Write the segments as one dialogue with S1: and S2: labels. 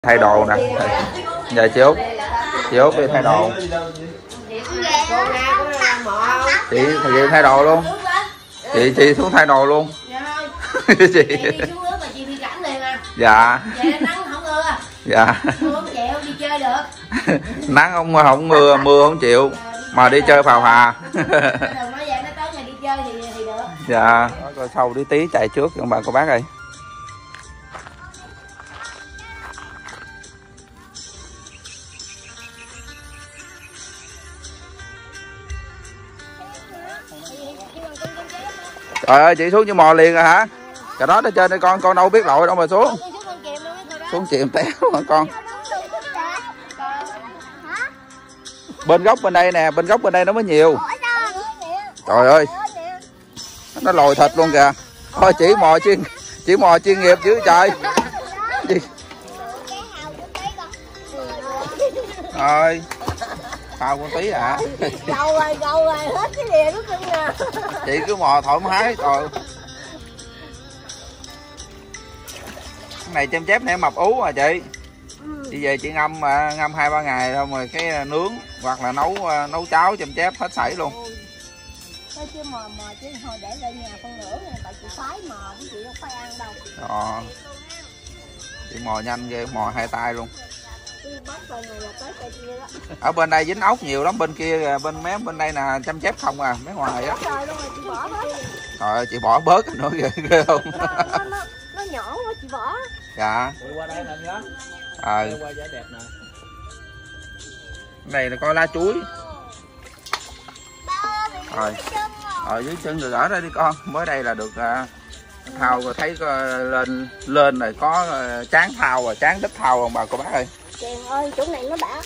S1: Thay đồ nè. Giờ chị Út đi thay đồ. Chị thay đồ luôn. Chị xuống thay đồ luôn. Chị. Dạ. Dạ. Nắng không mưa không chịu mà đi chơi phào hà. Dạ. Coi sau đi tí chạy trước ông bà cô bác ơi. Trời ơi, chị xuống như mò liền rồi hả? Cái đó ở trên đây con đâu biết lội đâu mà xuống. Xuống chìm té hả con? Bên góc bên đây nè, bên góc bên đây nó mới nhiều. Trời ơi. Nó lồi thịt luôn kìa. Thôi chỉ mò chuyên nghiệp chứ trời. Rồi. Phao con tí hả?
S2: Gầu rồi, hết cái đìa nước cưng nè.
S1: Chị cứ mò thoải mái rồi. Cái này chém chép nè mập ú à chị. Chị về chị ngâm 2-3 ngày thôi rồi cái nướng hoặc là nấu cháo chém chép hết sảy luôn.
S2: Thôi chứ mò chứ hồi để lại nhà con nữa nè, tại chị phái mò chứ chị không phải ăn đâu.
S1: Đó. Chị mò nhanh ghê, mò hai tay luôn. Ở bên đây dính ốc nhiều lắm, bên kia bên mé bên đây là chăm chép không à, mấy ngoài á. Rồi chị bỏ bớt nữa ghê không?
S2: Nó nhỏ quá chị bỏ.
S1: Dạ.
S3: Qua đây nè nhá.
S1: Qua
S3: giá đẹp nè.
S1: Cái này là coi lá chuối. Rồi dưới chân được ở đây đi con, mới đây là được thao rồi thấy lên rồi có chán thao rồi, chán đít thao không bà cô bác ơi.
S2: Trời ơi, chỗ này nó đã.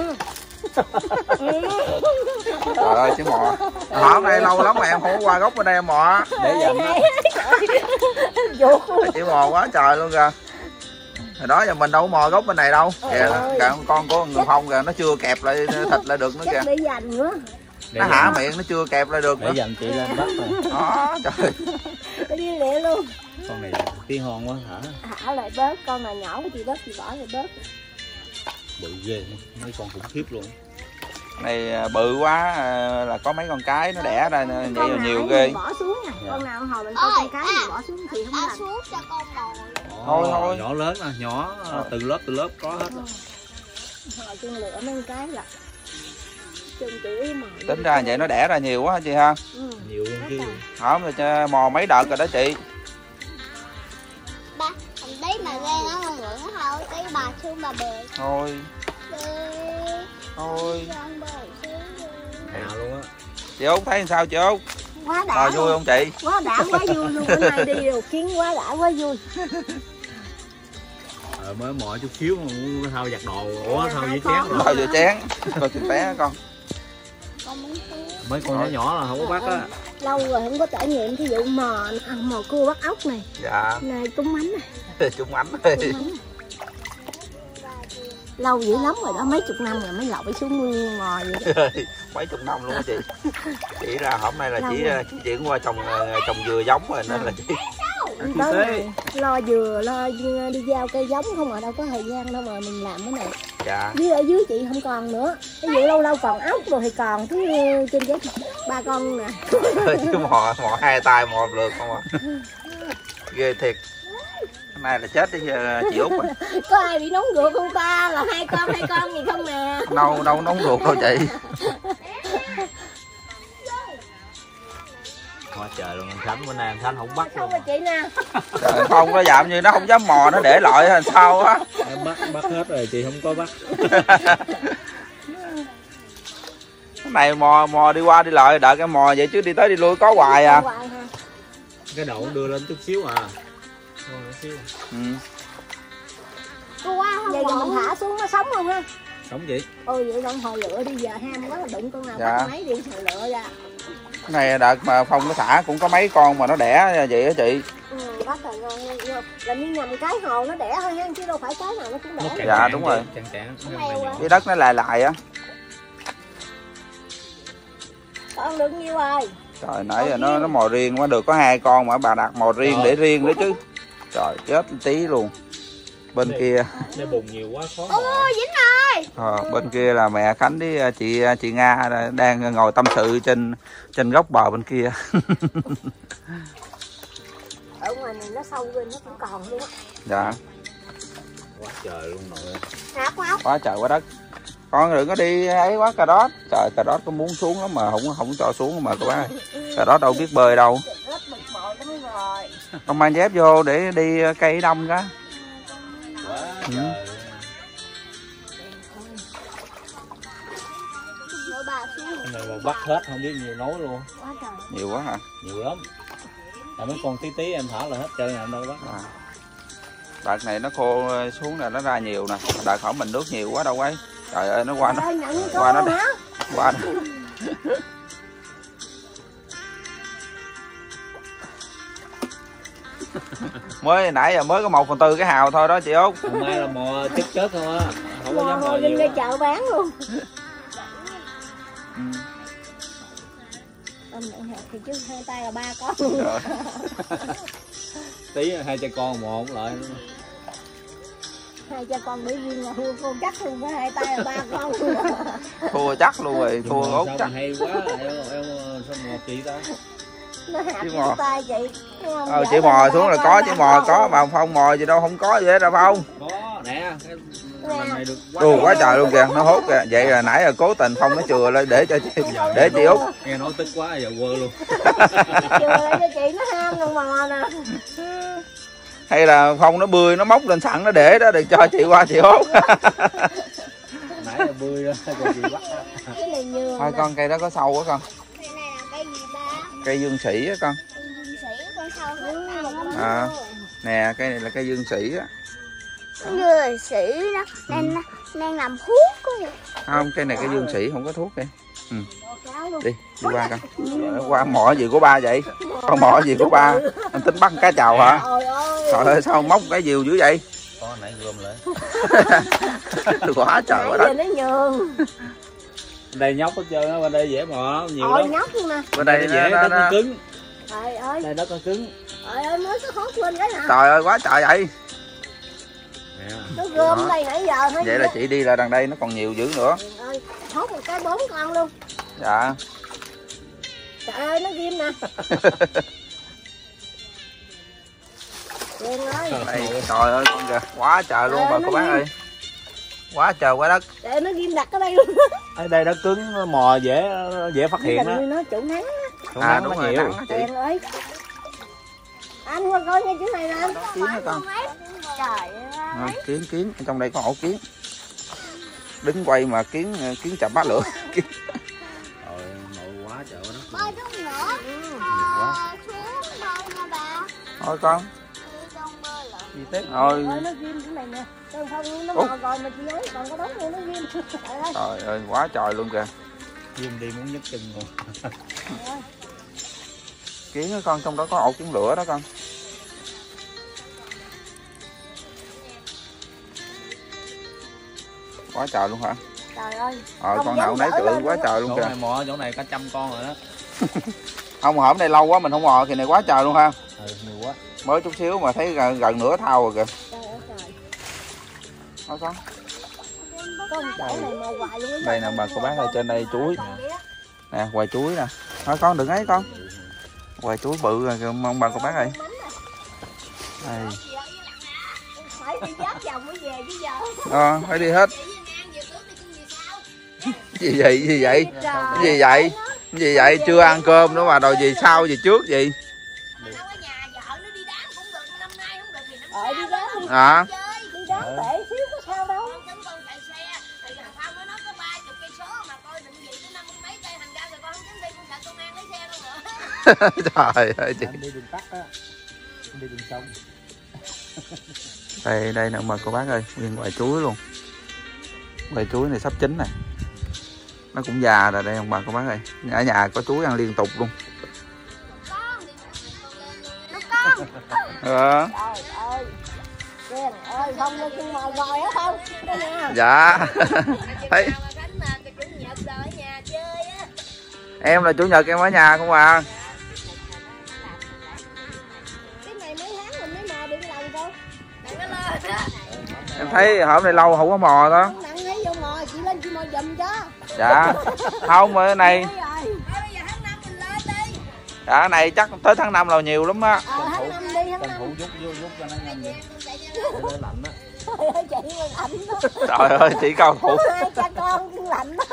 S1: Trời ơi chứ mò. Hôm nay lâu lắm mà em không có qua gốc bên đây em mò.
S3: Để dành
S1: đó. Chỉ mò quá trời luôn kìa. Hồi đó giờ mình đâu có mò gốc bên này đâu. Kìa, con của người Phong kìa, nó chưa kẹp lại thịt lại được nữa kìa.
S2: Để dành nữa.
S1: Nó hả miệng nó chưa kẹp lại được nữa.
S3: Để dành chị lên bắt rồi.
S1: Đó trời.
S2: Để đi lẹ luôn.
S3: Con này tiếng hon quá hả?
S2: Hả lại bớt, con nào nhỏ của chị bớt chị bỏ lại bớt.
S3: Bự ghê, mấy con khủng khiếp luôn.
S1: Này bự quá là có mấy con cái nó đẻ ra vậy là nhiều ghê.
S2: Bỏ xuống nha. Con nào hồi mình coi con cái mình bỏ xuống thì không lành. Xuống cho con bò.
S1: Thôi.
S3: Nhỏ lớn nè, nhỏ từ lớp có hết.
S2: Hồi chân lửa mấy con cái là
S1: tính ra vậy nó đẻ ra nhiều quá hả chị ha?
S3: Nhiều luôn chứ.
S1: Không rồi mò mấy đợt rồi đó chị.
S4: Ba, thằng tí mà ghê nó không ngưỡng nó thôi, tí bà xuống bà bơi.
S1: Thôi.
S3: Nào luôn á.
S1: Chị Út thấy sao chị Út?
S2: Quá đã.
S1: Vui không chị?
S2: Quá đã, quá vui luôn. Bữa nay đi điều kiến quá đã, quá vui.
S3: Mới mò chút xíu mà muốn thao giặt đồ. Ủa thao dưới chén rồi.
S1: Thao dưới chén. Coi chị té con.
S3: Mấy con nhỏ là không có bắt á.
S2: Lâu rồi không có trải nghiệm thí dụ mò cua bắt ốc này.
S1: Dạ.
S2: Này trúng ánh này.
S1: Trúng ánh.
S2: Lâu dữ lắm rồi đó, mấy chục năm rồi mới lội xuống nguyên mò vậy.
S1: Mấy chục năm luôn á chị. Chỉ ra hôm nay là chị chuyển qua trồng dừa giống rồi nên là chị.
S2: Tới này, lo dừa, lo đi giao cây giống không mà đâu có thời gian đâu mà mình làm cái này.
S1: Dạ.
S2: Với ở dưới chị không còn nữa. Ví dụ lâu còn ốc rồi thì còn cứ trên cái 3 con nè.
S1: Chứ mò hai tay mò lượt không à. Ghê thiệt. Hôm nay là chết đi chị Út rồi.
S2: Có ai bị nóng ruột không ta? Là hai con gì không nè.
S1: Đâu nóng ruột đâu chị.
S3: Quá trời luôn, anh Khánh bữa nay anh Khánh không bắt luôn.
S2: Không chị nè.
S1: Trời, không có dạm như nó không dám mò, nó để loại hay sao á.
S3: Em bắt hết rồi, chị không có bắt.
S1: Cái này mò đi qua đi lại đợi cái mò vậy chứ đi tới đi lui có hoài à.
S3: Cái đậu đưa lên chút xíu à.
S2: Vậy là mình thả xuống nó sống luôn ha.
S3: Sống vậy.
S2: Vậy lần hồi lựa đi giờ ham quá là đụng con nào bắt mấy đi hồi lựa ra.
S1: Cái này đợt mà Phong nó thả cũng có mấy con mà nó đẻ vậy á chị.
S2: Bắt rồi là như nhầm cái hồ nó đẻ thôi chứ đâu phải cái nào nó cũng đẻ.
S1: Dạ đúng rồi. Cái đất nó lại á.
S2: Con được nhiêu rồi?
S1: Trời nãy giờ nó mò riêng quá, được có 2 con mà bà đặt mò riêng để riêng nữa chứ. Trời chết tí luôn. Bên kia
S3: Để bùn nhiều quá khó.
S4: Ôi dính rồi.
S1: bên kia là mẹ Khánh với chị Nga đang ngồi tâm sự trên góc bờ bên kia.
S2: Ở ngoài này nó sâu lên nó cũng còn luôn á.
S1: Dạ.
S3: Quá trời luôn nội.
S4: Hạt không?
S1: Quá trời quá đất. Con đừng có đi ấy quá cà rốt. Trời cà rốt có muốn xuống lắm mà không cho xuống mà các bác ơi. Cà rốt đâu biết bơi đâu. Con mang dép vô để đi cây đông đó.
S3: Quá trời. Cái này mà bắt hết không biết nhiều nối luôn.
S1: Nhiều quá hả?
S3: Nhiều lắm. Tại mấy con tí em thả là hết trơn em đâu bắt.
S1: Đợt này nó khô xuống là nó ra nhiều nè. Đợt khỏi mình nước nhiều quá đâu ấy. Trời ơi nó qua nó qua nó. Mới nãy giờ mới có 1/4 cái hào thôi đó chị Út.
S3: Hôm nay là mò chết không á. Không có dám mò
S2: đi
S3: nhiều.
S2: ra chợ bán luôn. Thì chứ hai tay là 3 con luôn.
S3: Tí hai cha con mò không lại.
S2: Hai cha con để riêng là thua con chắc luôn, với hai tay là 3 con luôn.
S1: Thua chắc luôn rồi, thua Út chắc.
S3: Hay quá, em sao mò chị ta.
S2: Nó hạt
S1: Chứ mò.
S2: tay chị.
S1: Chị mò xuống là có, chị mò có mà Phong mò gì đâu không có gì hết đâu Phong.
S3: Có nè, cái này được
S1: Quá trời luôn kìa, nó hút kìa. Vậy là nãy là cố tình Phong nó chừa lên để cho chị Út.
S3: Nghe nói tức quá giờ quơ luôn.
S2: Chừa lại cho chị nó ham luôn mò nè.
S1: Hay là Phong nó bươi nó móc lên sẵn nó để đó, đừng cho chị qua chị hốt.
S3: Nãy là bươi đó, cho chị bắt.
S2: Cái này nhường.
S1: Thôi con cây đó có sâu quá con.
S4: Cây này là cây gì ba?
S1: Cây dương sĩ á con.
S4: Dương sĩ con sâu hết.
S1: Nè cây này là cây dương sĩ á.
S4: Dương sĩ đó đang làm thuốc có vậy.
S1: Không, cây này cây dương sĩ không có thuốc kìa. Đi qua con. Qua mỏ gì của ba vậy? Con mỏ gì của ba? Anh tính bắt cá chào hả? Trời ơi sao móc cái diều dữ vậy?
S3: Con nãy gom lại.
S1: Quá trời quá đất.
S2: Nó nhường.
S3: Đây nhóc hết trơn á, bên đây dễ mò nhiều lắm.
S2: Nhóc luôn nè.
S3: Bên đây dễ đất nó cứng.
S2: Trời ơi.
S3: Đây đất nó cứng.
S2: Trời ơi mới có hốt lên cái nè.
S1: Trời ơi quá trời vậy.
S2: Nó gom đây nãy giờ thôi.
S1: Vậy là chị đi là đằng đây nó còn nhiều dữ nữa.
S2: Ơi, hốt một cái 4 con luôn.
S1: Dạ.
S2: Trời ơi nó ghim nè. Ghim ơi.
S1: Đây, trời ơi con kìa, quá trời luôn bà cô bác ơi. Quá trời quá đất.
S2: Để nó ghim đặt ở đây luôn.
S3: Ở đây nó cứng, nó mò dễ phát hiện đó.
S2: Nó chủ nắng
S3: á.
S1: Đúng rồi,
S3: nhiều.
S1: nắng á chị.
S2: Tiền ơi. Anh qua coi ngay chỗ này nè.
S1: Kiến hả con?
S4: Trời ơi.
S1: Kiến, ở trong đây có ổ kiến. Đứng quay mà kiến chập bát lửa.
S3: Rồi, nội quá trời đó.
S4: Bơi chút nữa. Xuống bơi nha bà.
S1: Thôi con. Gì tiếp rồi.
S2: Nó ghim chỗ này nè. Tôi không nó mò rồi mà chị ấy còn có đống nữa nó ghim.
S1: Trời ơi quá trời luôn kìa.
S3: Ghim đi muốn nhấc chân rồi.
S1: Kiến á con, trong đó có ổ kiến lửa đó con. Quá trời luôn hả?
S2: Trời ơi.
S1: Con nào nấy tượng quá trời luôn
S3: Chỗ
S1: kìa.
S3: này mò chỗ này cả 100 con rồi đó.
S1: Không hổm đây lâu quá mình không mò, kỳ này quá trời luôn ha.
S3: Nhiều quá.
S1: Mới chút xíu mà thấy gần nửa thau rồi kìa.
S2: Trời ơi trời.
S1: Thôi con.
S2: Có một chỗ này mò hoài luôn.
S1: Đây nè bà cô bác ơi, trên đây chuối. Nè hoài chuối nè. Thôi con đừng ấy con. Hoài chuối bự rồi mong bà cô bác ơi. Đây.
S2: Phải đi giáp chồng mới về chứ giờ.
S1: Phải đi hết. Gì vậy? Gì vậy? Gì vậy? Gì vậy? Chưa ăn cơm nữa mà đòi gì sau gì trước gì?
S2: Đi đá đi.
S1: À.
S2: Đi đá tệ xíu có sao đâu.
S1: Trời ơi chị.
S3: Đi đường tắt á. Đi đường sông.
S1: Đây nè mà cô bác ơi, nguyên quả chuối luôn. Quả chuối này sắp chín này. Nó cũng già rồi đây ông bà cô bác ơi. Ở nhà có chuối ăn liên tục luôn.
S2: Trời ơi. Trời ơi, không lên chung mò rồi á không?
S1: Dạ. Thấy. Em là chủ nhật em ở nhà không à.
S2: Cái này mấy tháng mình mới mò được lần thôi.
S1: Em thấy hôm nay lâu không có mò đó.
S2: Nặng thấy vô mò, chị lên chị mò giùm cho.
S1: Dạ. Không mà cái này. Dạ cái này chắc tới tháng 5 là nhiều lắm á.
S2: Tháng 5 đi, tháng 5.
S3: Thủ rút cho nó nhanh đi. Để lạnh á.
S2: Chị lạnh đó.
S1: Trời ơi chị cao thủ.
S2: Hai cha con chứ lạnh đó.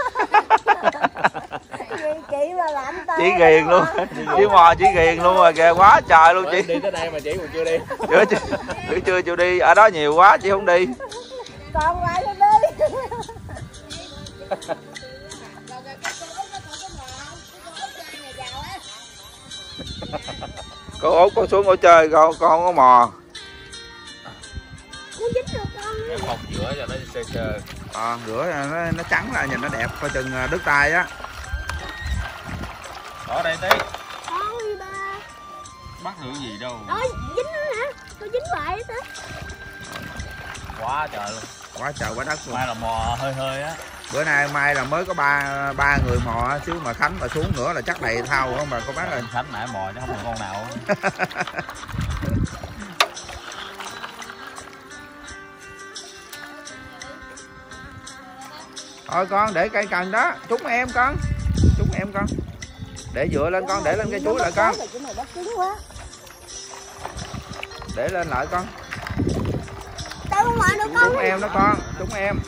S2: Chị mà lạnh tới.
S1: Chị ghiền luôn. Chị mò chị ghiền luôn rồi kìa, quá trời luôn chị.
S3: Đi tới đây mà chị còn chưa đi.
S1: Chưa chịu đi, ở đó nhiều quá chị không đi.
S2: Còn lại nó đi.
S1: Cô Út con xuống ngồi chơi con không có mò.
S2: Nó dính được con.
S3: Em một rửa cho nó sơ sơ.
S1: Rửa nó trắng lại nhìn nó đẹp, coi chừng đứt tay á.
S3: Ở đây tí.
S2: Ôi ba.
S3: Bắt được gì đâu.
S2: Ôi dính nữa hả? Tôi dính lại đó.
S3: Quá trời luôn.
S1: Quá trời quá đất luôn.
S3: Mai là mò hơi hơi á.
S1: Bữa nay mai là mới có ba người mò chứ mà Khánh mà xuống nữa là chắc đầy thao không bà cô bác ơi.
S3: Khánh nãy mò chứ không được con nào.
S1: Thôi con để cây cần đó, trúng em con. Trúng em con. Để dựa lên con, để lên cây chuối lại con. Để lên lại con.
S2: Không mở được con.
S1: Trúng em đó con, trúng em.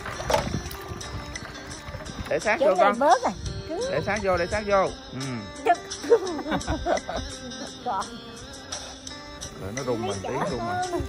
S1: Để sát vô con. Để sát vô, để sát vô. Rồi nó rung mình tí rung mình.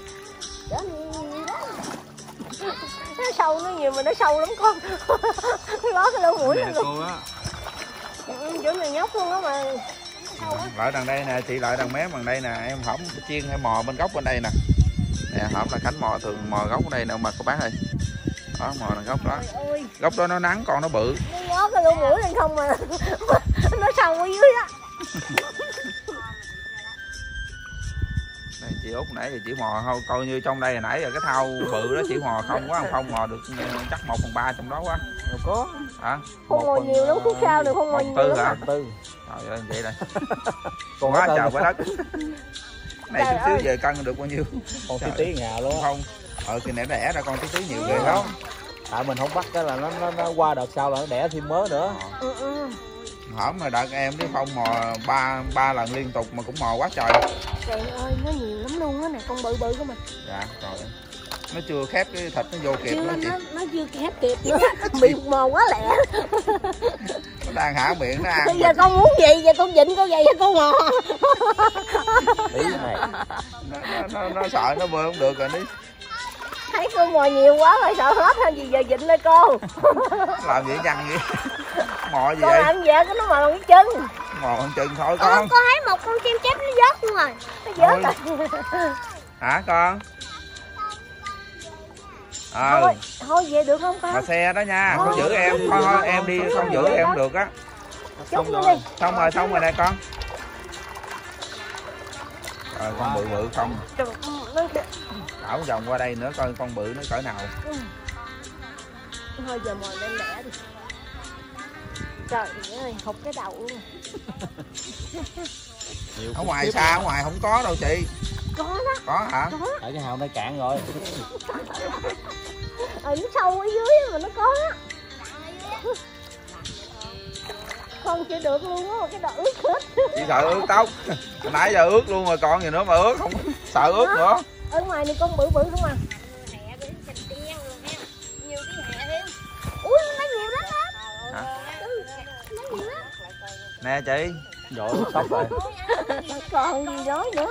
S2: Nó sâu nó nhiều mà nó sâu lắm con. Ló cái lỗ mũi lên luôn. Chỗ này nhóc luôn á mà.
S1: Lại đằng đây nè, chị lại đằng mé bằng đây nè, em hổng chiên hay mò bên góc bên đây nè. Nè hổng là Khánh mò thường mò góc ở đây nè mà cô bác ơi. Đó mò đằng góc đó. Góc đó nó nắng còn nó bự.
S2: Nó ngó cái lỗ mũi lên không mà. Nó sâu ở dưới đó.
S1: Đây, chị Út nãy thì chỉ mò thôi, coi như trong đây hồi nãy giờ cái thau bự đó chỉ mò không quá, không mò được chắc 1/3 trong đó quá.
S3: Đâu có.
S1: Hả?
S2: Không mò nhiều lắm, khúc sau được không mò nhiều lắm.
S1: Hả?
S3: Tư.
S1: Trời ơi vậy đây. Còn quá trời quá đất. Này chút xíu về cân được bao nhiêu?
S3: Còn tí ngào luôn.
S1: Không. Kỳ này đẻ ra con tí nhiều ghê không?
S3: Tại mình không bắt cái là nó qua đợt sau là nó đẻ thêm mớ nữa.
S1: Hổm mà đợt em đi không mò ba lần liên tục mà cũng mò quá trời.
S2: Trời ơi nó nhiều lắm luôn á nè, con bự bự của mình.
S1: Dạ rồi. Nó chưa khép cái thịt nó vô kịp nữa chị.
S2: Nó chưa khép kịp nữa. Miệng mò quá lẹ.
S1: Nó đang hả miệng nó ăn.
S2: Bây giờ con muốn gì giờ con vịnh con vậy con mò.
S3: Tí này.
S1: Nó sợ nó bơi không được rồi đi.
S2: Thấy con mò nhiều quá rồi sợ hết hay gì giờ vịnh lên con.
S1: Làm gì nhăn vậy? Mò gì
S2: con
S1: vậy?
S2: làm vậy cái nó mò bằng cái chân.
S1: Mò bằng chân thôi con.
S2: Con thấy một con chim chép nó vớt luôn rồi. Nó vớt rồi.
S1: Hả con?
S2: Thôi về được không con?
S1: Mà xe đó nha, con giữ em, thôi em đi con giữ em được á.
S2: Xong rồi.
S1: Xong rồi nè con. Rồi con bự bự không? Đảo vòng qua đây nữa coi con bự nó cỡ nào.
S2: Thôi giờ mò lên lẻ đi. Trời ơi, hụt cái đầu luôn.
S1: Ở ngoài xa, ở ngoài không có đâu chị.
S2: Có đó.
S1: Có hả?
S3: Ở cái hào này cạn rồi.
S2: Nó sâu ở dưới mà nó có á. Không chịu được luôn á, cái đầu ướt hết.
S1: Chị sợ ướt tóc. Hồi nãy giờ ướt luôn rồi còn gì nữa mà ướt không sợ ướt nữa.
S2: Ở ngoài này con bự bự không à. Ui nó nhiều lắm đó.
S1: Hả?
S2: Nó nhiều lắm.
S1: Nè chị.
S3: Rồi sốc rồi.
S2: Còn gì nói nữa.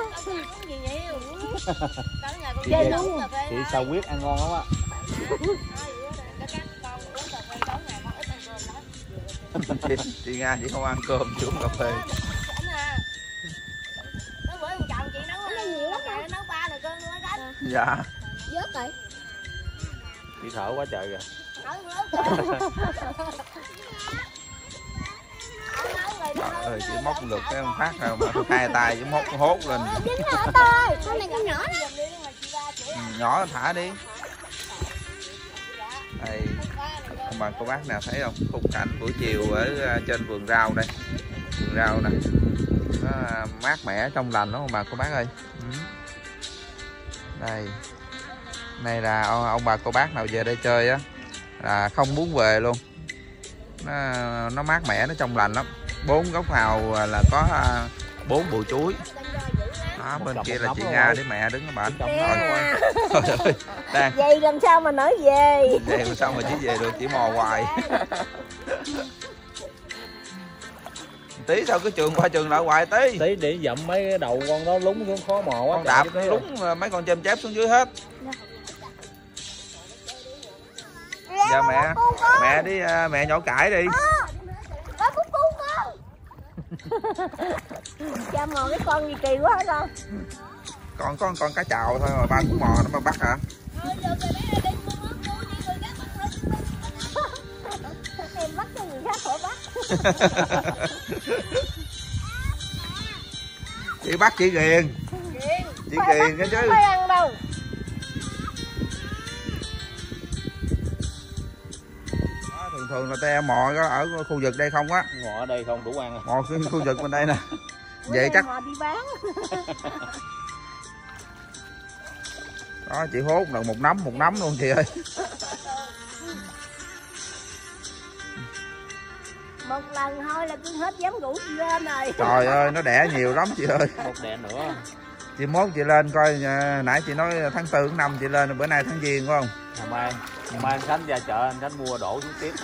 S3: Chị sao quyết ăn ngon lắm á.
S1: Chị Nga chị không ăn cơm chị uống cà phê. Dạ.
S2: Vớt rồi.
S3: Chị thở quá trời kìa.
S1: Trời ơi chị móc được cái phát nào mà hai tay chị móc hốt lên.
S2: Dính hả tôi? Con này con nhỏ đó.
S1: Nhỏ thả đi. Đây mà cô bác nào thấy không, khung cảnh buổi chiều ở trên vườn rau đây, vườn rau nè, nó mát mẻ trong lành đó mà cô bác ơi. Đây Này là ông bà cô bác nào về đây chơi á là không muốn về luôn. Nó mát mẻ, nó trong lành lắm. 4 gốc hào là có 4 bụi chuối. Đó, bên kia là chị Nga với mẹ đứng ở bển. Trời ơi, đang
S2: vậy làm sao mà nói về.
S1: vậy mà sao mà chỉ về được, chỉ mò hoài. Tí sao cái trường qua trường lại hoài tí.
S3: Tí để dậm mấy cái đầu con đó lúng xuống khó mò quá.
S1: Con đạp lúng mấy con chêm chép xuống dưới hết. Giờ mẹ đi, mẹ nhổ cải đi.
S2: Cha mò cái con gì kỳ quá hả con?
S1: Con cá chào thôi mà ba cũng mò nó mà bắt hả?
S2: Em bắt cho người khác khỏi bắt.
S1: Chị bắt chị Ghiền. Chị Ghiền cái chứ.
S2: Không phải ăn đâu.
S1: Thường là te mò ở khu vực đây không á.
S3: Mò ở đây không đủ ăn.
S1: Mò khu vực bên đây nè. Vậy chắc
S2: mò đi bán.
S1: đó chị hốt được một nắm luôn chị ơi.
S2: Một lần thôi là cứ hết dám rủ chị lên rồi.
S1: Trời ơi nó đẻ nhiều lắm chị ơi.
S3: Một đẻ nữa.
S1: Chị mốt chị lên coi, nãy chị nói tháng 4 tháng 5 chị lên, bữa nay tháng Giêng phải không?
S3: Ngày mai anh Khánh ra chợ, anh Khánh mua đổ xuống tiếp.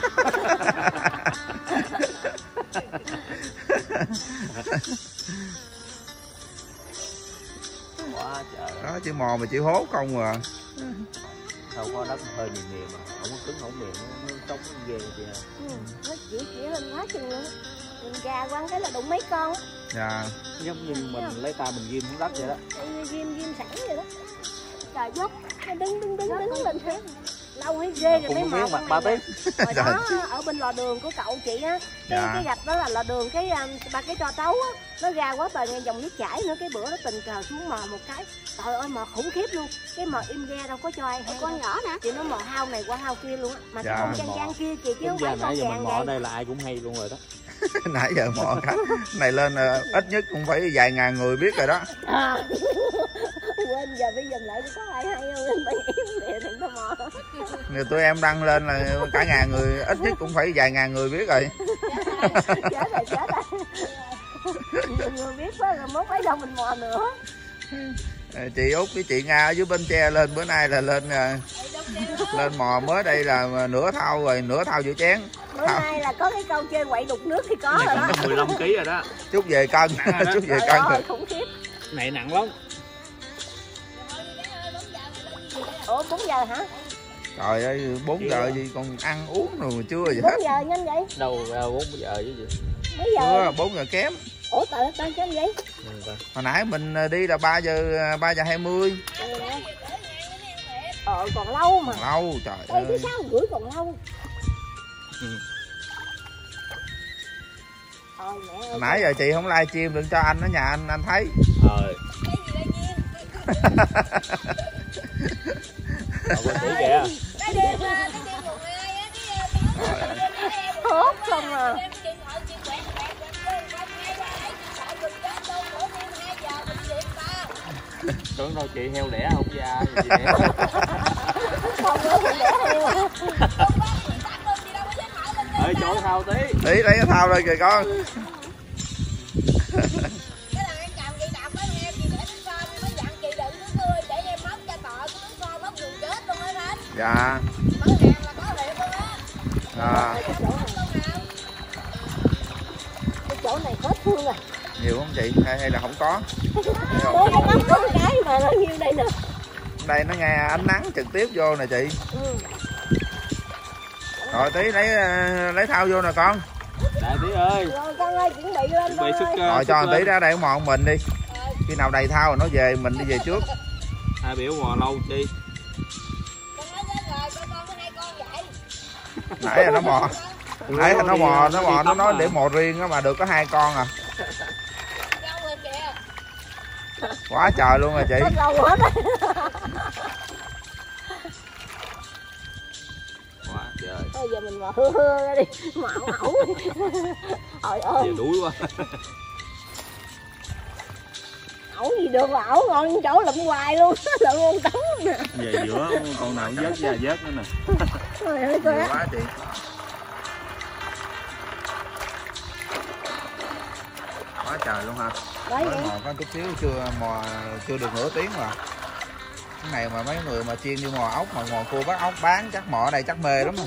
S3: Quá trời.
S1: Đó chị mò mà chị hốt không à.
S3: Đâu có đất hơi mềm mà, không có cứng không mềm, nó trống ghê vậy.
S2: Nó chỉ lên quá chừng luôn. Mình gà quăng cái là đụng mấy con.
S1: Dạ.
S3: Giống như mình lấy tay mình ghim xuống đất vậy đó.
S2: Ghim sẵn vậy đó. Trời dốc, nó đứng lên thế. Lâu hay ghê rồi mới mò
S3: mặt 3 tiếng.
S2: Hồi đó ở bên lò đường của cậu chị á, cái gạch đó là lò đường, cái ba cái tro trấu á, nó ra quá bề ngang dòng nước chảy nữa. Cái bữa nó tình cờ xuống mò một cái, trời ơi mò khủng khiếp luôn. Cái mò im re đâu có cho ai hay. Con nhỏ nè, chị nó mò hao này qua hao kia luôn á, mà cái con trang kia chị chứ không phải con
S3: nãy giờ mình
S2: vàng
S3: mò ở đây là ai cũng hay luôn rồi đó.
S1: Nãy giờ mò khách này lên ít nhất cũng phải vài ngàn người biết rồi đó.
S2: Quên giờ bây giờ lại có ai hay không nên bạn im để đừng có mò.
S1: Người tụi em đăng lên là cả ngàn người, ít nhất cũng phải vài ngàn người biết rồi.
S2: Chết rồi. Nhiều người biết quá rồi mốt mấy đâu mình mò nữa.
S1: Chị Út với chị Nga ở dưới Bến Tre lên bữa nay là lên mò mới đây là nửa thau rồi, nửa thau giữa chén.
S2: Bữa nay là có cái câu chơi quậy đục nước thì có rồi đó.
S3: 15 kg rồi đó.
S1: Chút về cân, chút về cân rồi.
S2: Khủng khiếp.
S3: Này nặng lắm.
S2: Ủa 4 giờ hả?
S1: Trời ơi 4 giờ gì còn ăn uống rồi mà chưa gì
S2: 4
S1: hết.
S2: giờ nhanh vậy?
S3: Đâu ra 4 giờ chứ gì.
S2: Mấy giờ?
S1: 4 giờ kém.
S2: Ủa tại sao vậy?
S1: Hồi nãy mình đi là 3 giờ 20.
S2: Còn lâu mà.
S1: Lâu trời ơi.
S2: Đây 6:30 còn lâu.
S1: Hồi nãy giờ chị không live stream đừng cho anh ở nhà anh thấy.
S3: Chị kìa.
S2: Hốt không à.
S3: Tưởng đâu chị heo đẻ không ra.
S2: Không có đẻ heo.
S3: Ơi chỗ thao tí.
S1: Tí lấy cái thao đây kìa con. Dạ.
S2: Cái chỗ này hết thương rồi.
S1: Nhiều không chị hay là không có?
S2: Có cái mà nó nhiêu đây nè.
S1: Đây nó nghe ánh nắng trực tiếp vô nè chị. Rồi tí lấy thao vô nè con.
S3: Đại tí ơi.
S2: Rồi con ơi chuẩn bị lên con ơi.
S1: Rồi cho tí ra đây mò mình đi. Khi nào đầy thao rồi nó về mình đi về trước.
S3: Hai biểu mò lâu chi.
S1: Nãy là nó mò. Nãy là nó nói để mò riêng đó mà được có 2 con à. Quá trời luôn rồi chị.
S3: Quá trời.
S2: Bây giờ mình mò hưa ra đi. Mò ẩu. Trời ơi.
S3: Giờ đuối quá.
S2: ẩu gì được mà ẩu ngon chỗ lụm hoài luôn. Lụm con tấu nè.
S3: Về giữa con nào cũng vớt ra vớt nữa nè.
S2: Trời ơi
S1: Nhiều
S2: con.
S1: quá chị. Quá trời luôn ha.
S2: Đấy
S1: Mới
S2: vậy.
S1: mò có chút xíu chưa được nửa tiếng mà. Cái này mà mấy người mà chuyên đi mò ốc mà mò cua bắt ốc bán chắc mò ở đây chắc mê lắm.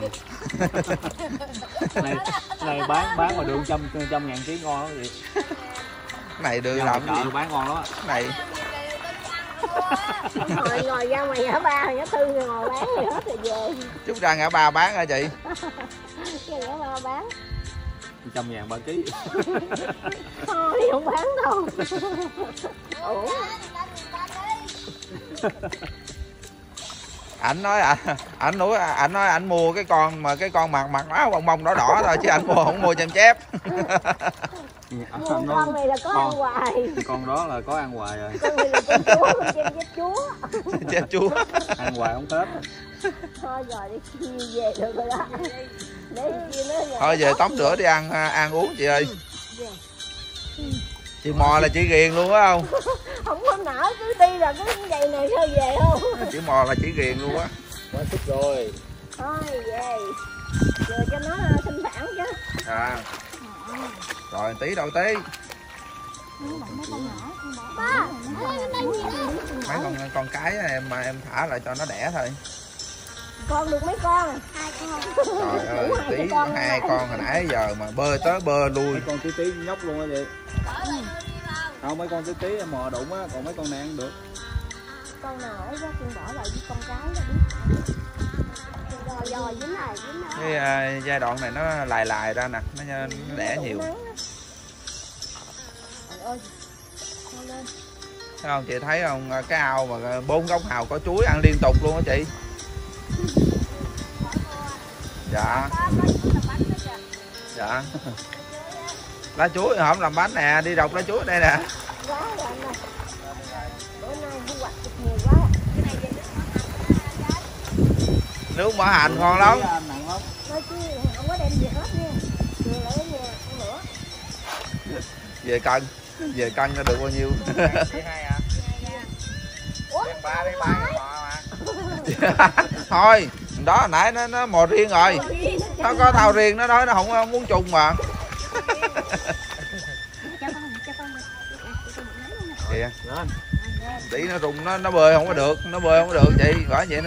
S3: Này bán mà đường trăm ngàn ký ngon lắm vậy.
S1: Cái này đưa
S3: Ra
S1: làm
S3: ngoài
S1: gì?
S3: chợ bán ngon lắm á.
S1: Cái này
S2: Ngồi ra ngoài ngã ba ngã tư ngồi bán rồi hết rồi về.
S1: chút ra ngã ba bán hả chị?
S2: Cái ngã ba bán.
S3: 100 ngàn 3 ký.
S2: Thôi không bán đâu. Ủa.
S1: Ảnh nói ảnh mua cái con mà cái con mặt áo bông bông đỏ đỏ thôi chứ ảnh mua không mua chêm chép.
S2: Con này là có ăn hoài.
S3: Con đó là có ăn hoài rồi.
S2: Con này là con chúa, con chêm chép chúa.
S1: Chép chúa.
S3: Ăn hoài không hết.
S2: Thôi rồi đi chia về được rồi đó. Để chia nữa nha.
S1: Thôi về tắm rửa đi ăn uống chị ơi. Chị mò là chị ghiền luôn á không?
S2: Không có nở cứ đi là cứ vậy này sao về không?
S1: Chị mò là chị ghiền luôn á.
S3: Quá sức rồi.
S2: Thôi về. Giờ cho nó sinh sản chứ.
S1: À. Rồi tí đâu tí.
S4: Ba,
S1: Mấy con cái em thả lại cho nó đẻ thôi.
S2: Con được mấy con?
S4: 2 con.
S1: Trời ơi, tí 2 con hồi nãy giờ mà bơi tới bơi lui.
S3: Mấy con tí nhóc luôn á chị. Không, mấy con tí em mò đụng á, còn mấy con này ăn được.
S2: Con nào ấy đó con bỏ lại với con cái đó biết.
S4: Rồi dính rồi, dính rồi.
S1: Cái giai đoạn này nó lài ra nè, nó đẻ nhiều.
S2: Trời ơi. Thôi lên.
S1: Thấy không chị thấy không, cái ao mà 4 gốc hào có chuối ăn liên tục luôn á chị. Dạ. Dạ. Lá chuối hổm làm bánh nè, đi đọc lá chuối đây nè.
S2: Quá rồi anh ơi. Bữa nay thu hoạch được nhiều quá.
S1: Nước mỡ hành ngon lắm.
S2: Nói chứ không có đem về hết nha. Vừa lại ở nhà ăn nữa.
S1: Về cân nó được bao nhiêu.
S2: Ủa?
S1: Thôi đó hồi nãy nó mò riêng rồi, nó có thao riêng, nó nói nó không muốn chung mà. Kìa tí nó rung nó bơi không có được, chị bởi vậy nó.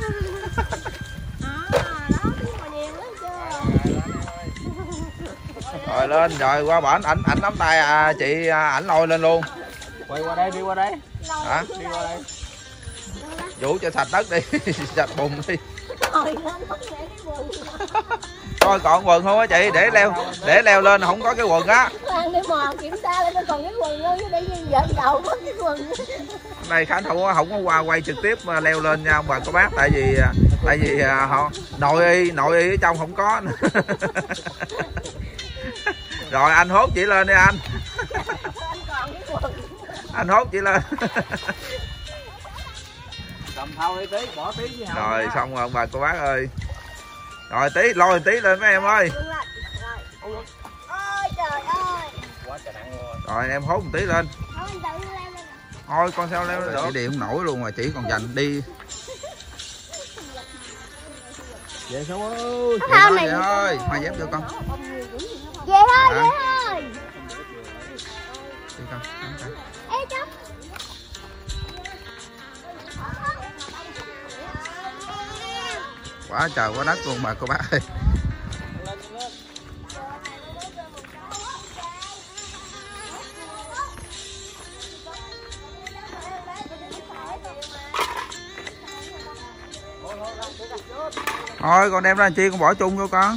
S1: Rồi lên rồi qua bển ảnh nắm tay chị ảnh lôi lên luôn.
S3: Quay qua đây, đi qua đây.
S1: Hả?
S3: Đi qua đây.
S1: Vũ cho sạch đất đi. Sạch bùn đi.
S2: Rồi lên không để cái quần.
S1: Coi còn quần không á chị, để leo lên không có cái quần á.
S2: Ăn để mò kiểm tra lên nó còn cái quần nữa, để giận đầu có cái quần.
S1: Này Khánh không có qua quay trực tiếp mà leo lên nha bà cô bác, tại vì họ nội y ở trong không có. Rồi anh hốt chị lên đi anh. Anh hốt chị lên.
S3: Cầm thau đi tí, bỏ tí với hào.
S1: Rồi xong rồi bà cô bác ơi. Rồi tí lôi tí lên mấy em ơi.
S2: Ôi trời ơi.
S3: Quá trời nặng luôn.
S1: Rồi em hốt một tí lên.
S4: Thôi anh tự leo lên.
S1: Thôi con sao leo được. Chị đi không nổi luôn mà chỉ còn dành đi.
S3: Về xuống ơi.
S4: Thao này.
S1: Vậy thôi, mai dép cho con.
S4: Về thôi, về thôi.
S1: Đi con.
S4: Ê chốc.
S1: Quá trời quá đất luôn bà cô bác ơi. Thôi con đem ra làm chi, con bỏ chung vô con.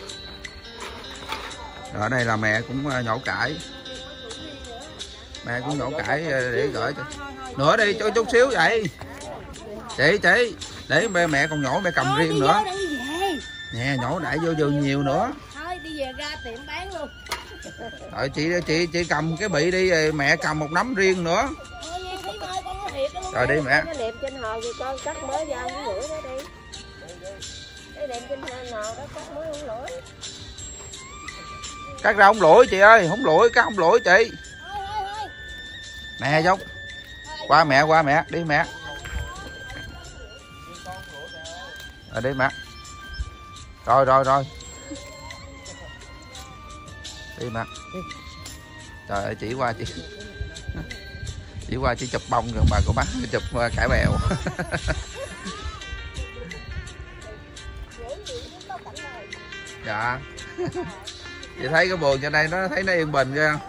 S1: Ở đây là mẹ cũng nhổ cải. Mẹ cũng nhổ cải để gửi cho. Nữa đi cho chút xíu vậy. Chị để mẹ còn nhổ, mẹ cầm riêng nữa. Nè nhổ đại vô vườn nhiều nữa.
S2: Thôi đi về ra tiệm bán luôn.
S1: Rồi chị cầm cái bị đi, mẹ cầm một nắm riêng nữa. Rồi đi mẹ.
S2: Nó đẹp trên hồ thì con cắt mới ra cái lưỡi đó đi. Cái đẹp trên hồ đó cắt mới không lưỡi.
S1: Cắt ra không lỗi chị ơi, không lỗi, cắt không lỗi chị. Nè dốc. Qua mẹ, đi mẹ. Đi mẹ. Rồi. Đi mẹ. Trời ơi, chỉ qua chỉ chụp bông rồi bà cô bác chụp cải bèo. Dạ. Chị thấy cái vườn trên đây nó thấy nó yên bình chưa?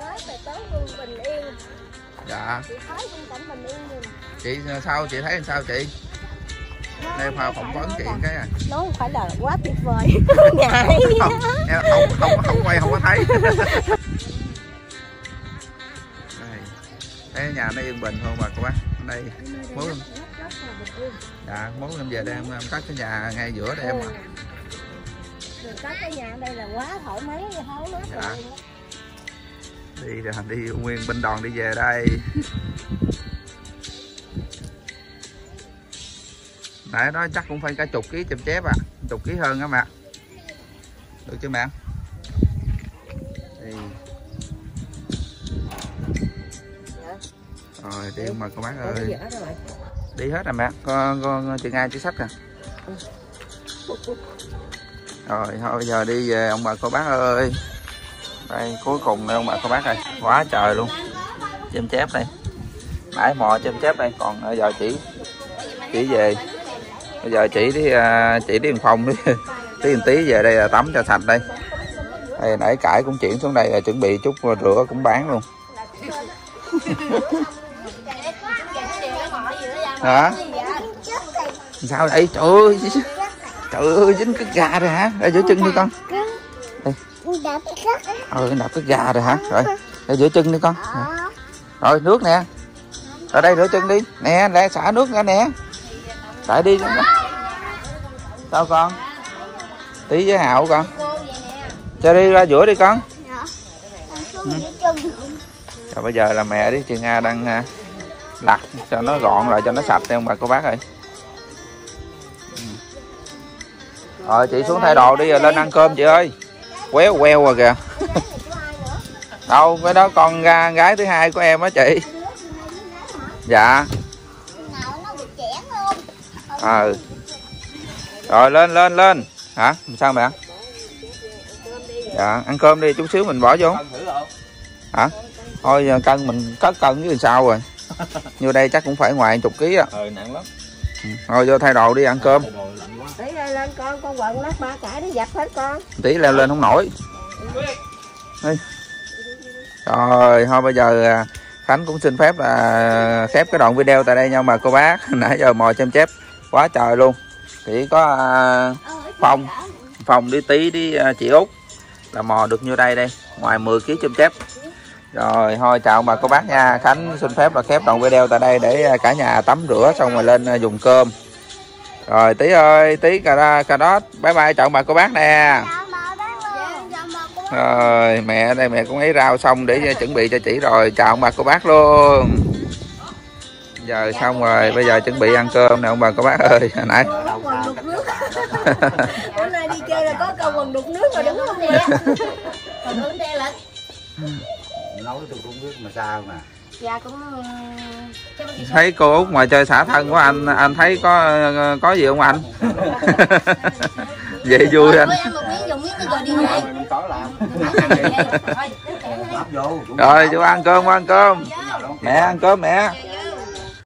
S1: Dạ. Chị sao chị thấy làm sao chị? Đây phỏng vấn chị cái à.
S2: Nó không phải là quá tuyệt vời. Ngại.
S1: Không quay không có thấy. Đây, nhà nó yên bình hơn mà cô bác. Đây muốn dạ muốn em về đây em cắt cái nhà ngay giữa đây em mà.
S2: Cắt cái nhà ở đây là quá thoải mái, hóng mát
S1: dạ. Đi nguyên binh đoàn đi về đây. Nãy đó chắc cũng phải cả chục ký chùm chép à, chục ký hơn á mẹ. Được chưa mẹ? Đi. Rồi đi mà cô bác ơi. Đi hết rồi mẹ, con chị Nga chỉ sách à. Rồi thôi bây giờ đi về ông bà cô bác ơi. Đây cuối cùng đây ông bà cô bác ơi, quá trời luôn. Chêm chép đây. Nãy mò chêm chép đây, còn bây giờ chỉ về. Bây giờ chỉ đi phòng tí về đây là tắm cho sạch đây. Đây nãy cải cũng chuyển xuống đây là chuẩn bị chút rửa cũng bán luôn. Hả? Sao đây? Trời ơi dính cái gà rồi hả? Ra giữa chân đi con. Đạp cái gà rồi hả? Rồi, ra giữa chân đi con. Rồi nước nè. Ở đây rửa chân đi. Nè, để xả nước ra nè. Xả đi. Sao con? Tí với Hạo con. Cho đi ra giữa đi con. Rồi bây giờ là mẹ đi chị Nga đang lặt cho nó gọn lại cho nó sạch đi ông bà cô bác ơi. Rồi chị xuống thay đồ đi rồi lên ăn cơm chị ơi. Queo rồi kìa. Đâu cái đó con gái thứ hai của em á chị. Dạ. Rồi lên. Hả? Sao mẹ? Dạ ăn cơm đi chút xíu mình bỏ vô. Hả? Thôi cân mình cất cân chứ sao rồi. Như đây chắc cũng phải ngoài 10 kg á.
S3: Nặng lắm.
S1: Thôi vô thay đồ đi ăn cơm.
S2: Tí lên con quần lát ba cải nó dập hết con.
S1: Tí leo lên không nổi. Đi. Rồi thôi bây giờ Khánh cũng xin phép là khép cái đoạn video tại đây nha mà cô bác. Nãy giờ mò chêm chép quá trời luôn. Chỉ có Phong đi Tí đi chị Út là mò được như đây ngoài 10 kg chêm chép. Rồi thôi chào bà cô bác nha. Khánh xin phép là khép đoạn video tại đây để cả nhà tắm rửa xong rồi lên dùng cơm. Rồi Tí ơi, Tí cà rốt bye bye chào bà cô bác nè. Rồi mẹ đây mẹ cũng ấy rau xong để chuẩn bị cho chị rồi chào bà cô bác luôn. Giờ xong rồi bây giờ chuẩn bị ăn cơm nè ông bà cô bác ơi. Hồi nãy
S2: bữa nay đi chơi là có câu quần đục nước rồi đúng không nè? Còn hướng đây là
S3: nấu tôi cũng biết mà sao mà.
S2: Dạ cũng
S1: thấy cô Út ngoài chơi xả thân của anh thấy có gì không anh? Vậy vui anh. Rồi chú ăn cơm. Mẹ ăn cơm mẹ.